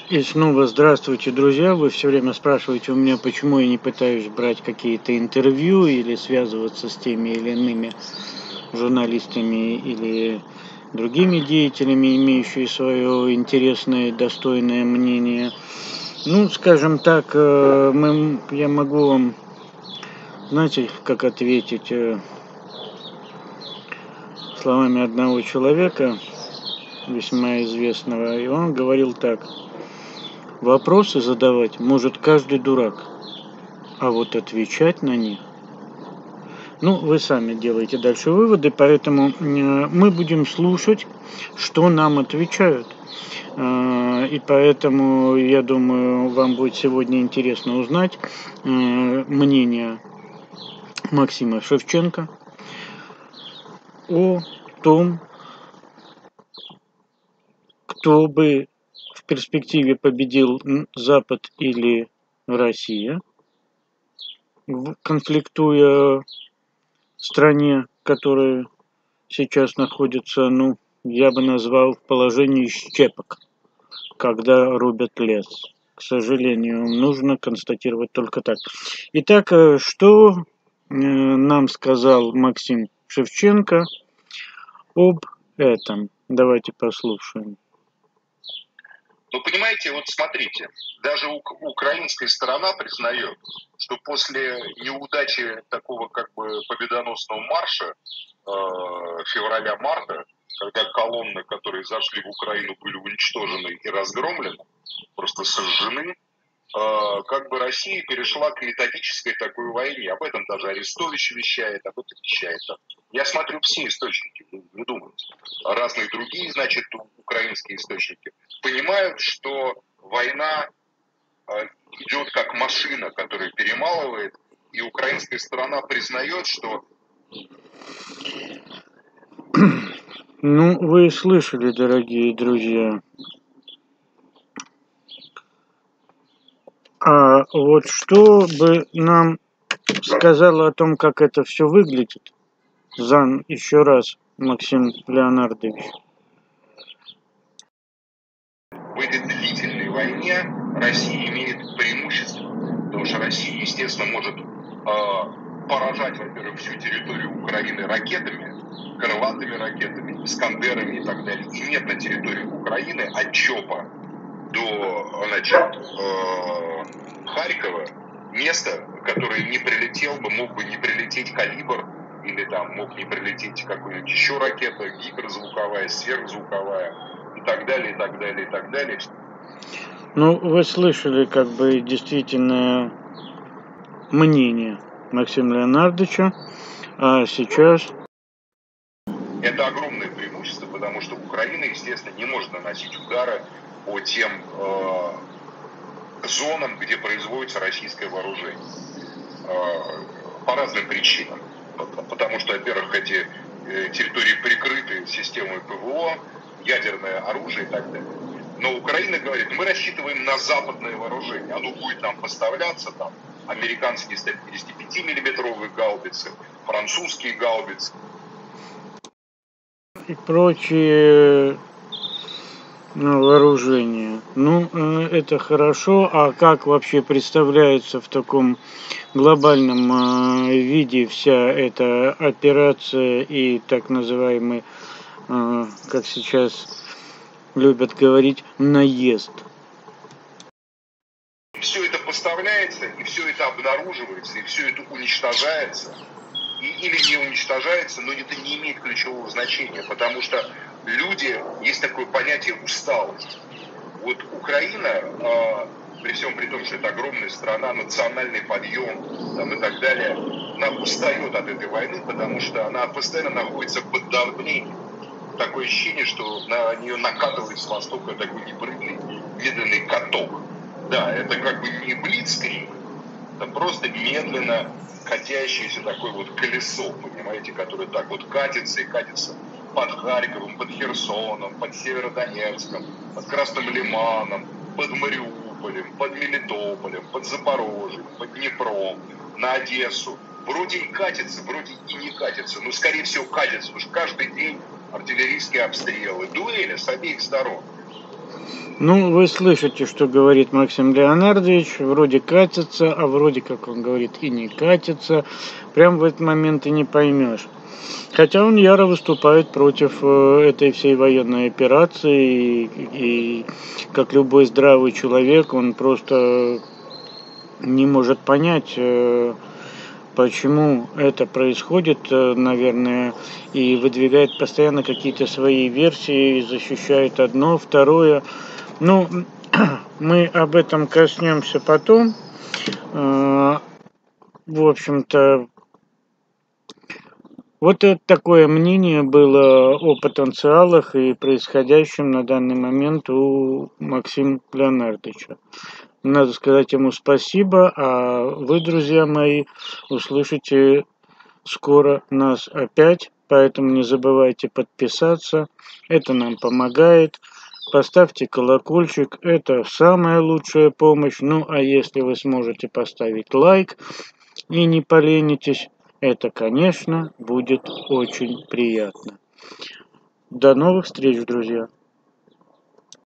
И снова здравствуйте, друзья. Вы все время спрашиваете у меня, почему я не пытаюсь брать какие-то интервью или связываться с теми или иными журналистами или другими деятелями, имеющими свое интересное и достойное мнение. Ну, скажем так, я могу вам, знаете, как ответить словами одного человека, весьма известного, и он говорил так: вопросы задавать может каждый дурак, а вот отвечать на них... Ну, вы сами делаете дальше выводы, поэтому мы будем слушать, что нам отвечают. И поэтому, я думаю, вам будет сегодня интересно узнать мнение Максима Шевченко о том, кто бы в перспективе победил, Запад или Россия, конфликтуя в стране, которая сейчас находится, ну, я бы назвал в положении щепок, когда рубят лес. К сожалению, нужно констатировать только так. Итак, что нам сказал Максим Шевченко об этом? Давайте послушаем. Ну, понимаете, вот смотрите, даже украинская сторона признает, что после неудачи такого как бы победоносного марша февраля-марта, когда колонны, которые зашли в Украину, были уничтожены и разгромлены, просто сожжены, как бы Россия перешла к методической такой войне. Об этом даже Арестович вещает, об этом вещает. Я смотрю все источники, не думайте. Разные другие, значит, украинские источники понимают, что война идет как машина, которая перемалывает, и украинская сторона признает, что... Ну, вы слышали, дорогие друзья. А вот что бы нам сказала о том, как это все выглядит, еще раз, Максим Леонардович? В этой длительной войне Россия имеет преимущество, потому что Россия, естественно, может поражать, во-первых, всю территорию Украины ракетами, крылатыми ракетами, искандерами и так далее. И нет на территории Украины от Чопа до, значит, Харькова места, которое не прилетел бы, мог бы не прилететь «Калибр», или там мог не прилететь какая-нибудь еще ракета, гиперзвуковая, сверхзвуковая, и так далее, и так далее, и так далее. Ну, вы слышали, как бы, действительно мнение Максима Леонардовича, а сейчас... Это огромное преимущество, потому что Украина, естественно, не может наносить удары по тем зонам, где производится российское вооружение. По разным причинам. Потому что, во-первых, эти территории прикрыты системой ПВО, ядерное оружие и так далее. Но Украина говорит, мы рассчитываем на западное вооружение. Оно будет нам поставляться, там, американские 155-миллиметровые гаубицы, французские гаубицы. И прочие вооружения. Ну, это хорошо. А как вообще представляется в таком глобальном виде вся эта операция и так называемый, как сейчас любят говорить, наезд? Все это поставляется, и все это обнаруживается, и все это уничтожается. Или не уничтожается, но это не имеет ключевого значения, потому что люди, есть такое понятие усталость. Вот Украина, при всем при том, что это огромная страна, национальный подъем там, и так далее, она устает от этой войны, потому что она постоянно находится под давлением. Такое ощущение, что на нее накатывает с востока такой непрыгный, медленный каток. Да, это как бы не блицкриг, это просто медленно катящееся такое вот колесо, понимаете, которое так вот катится и катится под Харьковом, под Херсоном, под Северодонецком, под Красным Лиманом, под Мариуполем, под Мелитополем, под Запорожьем, под Днепром, на Одессу. Вроде и катится, вроде и не катится, но скорее всего катится, потому что каждый день артиллерийские обстрелы, дуэли с обеих сторон. Ну, вы слышите, что говорит Максим Леонардович, вроде катится, а вроде, как он говорит, и не катится. Прям в этот момент и не поймешь. Хотя он яро выступает против этой всей военной операции, и как любой здравый человек, он просто не может понять, почему это происходит, наверное, и выдвигает постоянно какие-то свои версии, защищает одно, второе. Ну, мы об этом коснемся потом. В общем-то, вот это такое мнение было о потенциалах и происходящем на данный момент у Максима Леонардовича. Надо сказать ему спасибо, а вы, друзья мои, услышите скоро нас опять, поэтому не забывайте подписаться, это нам помогает. Поставьте колокольчик, это самая лучшая помощь. Ну, а если вы сможете поставить лайк и не поленитесь, это, конечно, будет очень приятно. До новых встреч, друзья!